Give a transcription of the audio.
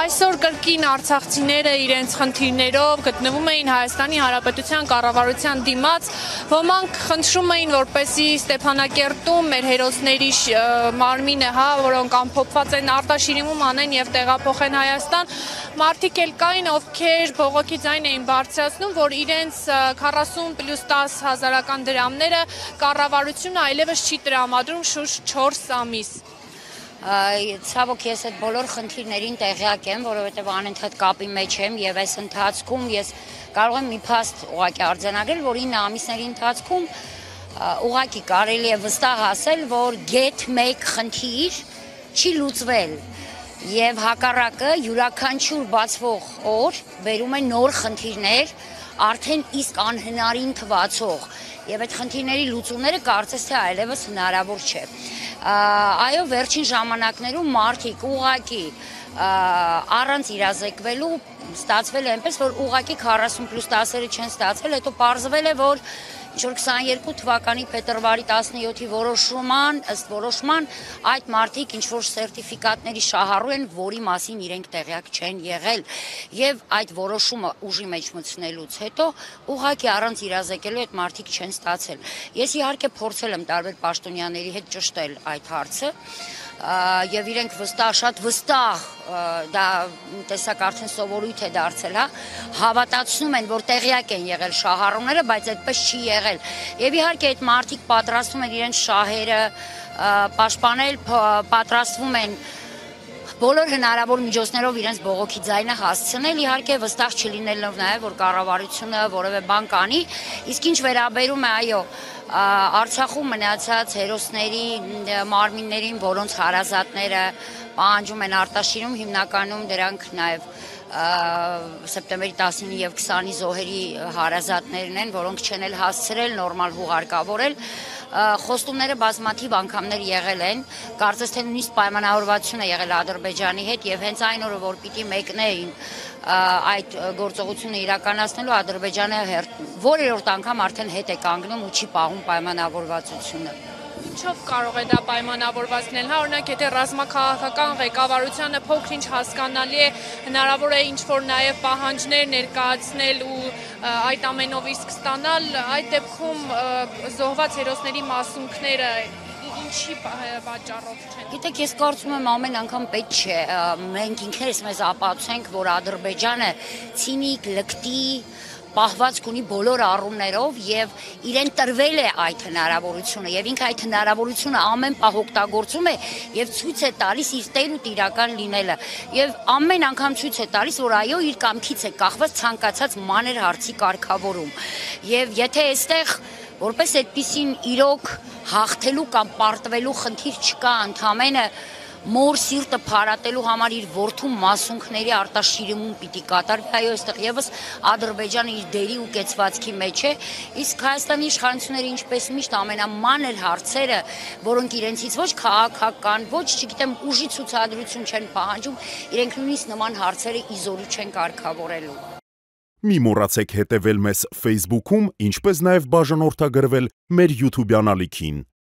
Այսօր կրկին արցախցիները իրենց խնդիրներով գտնվում էին Հայաստանի Հանրապետության կառավարության դիմաց, ոմանք խնդրում էին, որպեսզի Ստեփանակերտում մեր հերոսների մարմինը, որոնք ամփոփված են, արտաշիրիմում անեն եւ տեղափոխեն Հայաստան, մարդիկ էլ կային, ովքեր բողոքի ձայն էին բարձրացնում, որ իրենց 40+10 հազարական դրամները կառավարությունը այլևս չի տրամադրում շուրջ 4 ամիս։ Ցավոք ես այդ բոլոր խնդիրներին տեղյակ եմ, որովհետև անընդհատ կապի մեջ եմ եւ այս ընթացքում ես կարող եմ մի փաստ ուղղակի արձանագրել, որ 9 ամիսների ընթացքում ուղղակի կարելի է վստահ ասել, որ գեթ մեկ խնդիր չի լուծվել եւ հակառակը յուրաքանչյուր բացվող օր բերում է նոր խնդիրներ, արդեն իսկ անհնարին թվացող եւ այդ խնդիրների լուծումները կարծես թե այլևս հնարավոր չէ։ Այո, վերջին ժամանակներում մարդիկ ուղղակի առանց իրազեկվելու ստացվել է այնպես, որ ուղղակի 40+10-երը չեն ստացվել, հետո պարզվել է, որ ինչ-որ 22 թվականի փետրվարի 17-ի ըստ որոշման այդ մարդիկ ինչ-որ սերտիֆիկատների շահառու են, որի մասին իրենք տեղյակ չեն եղել եւ այդ որոշումը ուժի մեջ մտցնելուց հետո ուղղակի առանց իրազեկելու այդ մարդիկ չեն ստացել։ Ես իհարկե փորձել եմ տարբեր պաշտոնյաների հետ ճշտել այդ հարցը եւ իրենք շատ վստահ դա տեսակ արդեն սովորույթ է դարձել, հավատացնում են, որ տեղյակ են եղել շահառուները, բայց այդպես չի եղել։ Եվ իհարկե այդ մարդիկ պատրաստվում են իրենց շահերը պաշտպանել, պատրաստվում են բոլոր հնարավոր միջոցներով իրենց բողոքի ձայնը հասցնել, իհարկե վստահ չլինելով նաև, որ կառավարությունը որևէ բան կանի, իսկ ինչ վերաբերում է, այո, Արցախում մնացած հերոսների մարմիններին, որոնց հարազատները պահանջում են արտաշիրում, հիմնականում դրանք նաև սեպտեմբերի 19 եւ 20-ի զոհերի հարազատներն են, որոնք չեն էլ հասցրել նորմալ հուղարկավորել։ Խոստումները բազմաթիվ անգամներ եղել են, կարծես թե նույնիսկ պայմանավորվածություն է եղել Ադրբեջանի հետ եւ հենց այն օրը, որ պիտի մեկնեին այդ գործողությունը իրականացնելու, Ադրբեջանը որերորդ անգամ արդեն հետ է կանգնում ու չի պահում պայմանավորվածությունը։ Ինչով կարող է դա պայմանավորված լինել, օրինակ եթե ռազմաքաղաքական ղեկավարությանը փոքր-ինչ հասկանալի է, հնարավոր է ինչ-որ նաև պահանջներ ներկայացնել ու այդ ամենով իսկ ստանալ, այդ դեպքում զոհված հերոսների մասունքները ինչի պատճառով չեն։ Գիտեք, ես կարծում եմ ամեն անգամ պետք չէ մենք ինքներս մեզ ապացուցենք, որ Ադրբեջանը ցինիկ, լկտի պահվածք ունի բոլոր առումներով եւ իրեն տրվել է այդ հնարավորությունը եւ ինքը այդ հնարավորությունը ամեն պահ օգտագործում է եւ ցույց է տալիս իր տեր ու տիրական լինելը եւ ամեն անգամ ցույց է տալիս, որ այո, իր կամքից է կախված ցանկացած մանր հարցի կարգավորում եւ եթե այստեղ որպես այդպիսին իրոք հաղթելու կամ պարտվելու խնդիր չկա, ընդամենը մոր սիրտը փարատելու համար իր որդու մասունքների արտաշիրիմում պիտի կատարվի, այո, այստեղ եւս Ադրբեջանը իր դերի ու կեցվածքի մեջ է, իսկ Հայաստանի իշխանությունները ինչպես միշտ ամենամանր հարցերը, որոնք իրենցից ոչ քաղաքական, ոչ, չգիտեմ, ուժի ցուցադրություն չեն պահանջում, իրենք նույնիսկ նման հարցերը իզորու չեն կարգավորելու։ Մի մոռացեք հետևել մեզ Facebook-ում, ինչպես նաև բաժանորդագրվել մեր YouTube-յան ալիքին։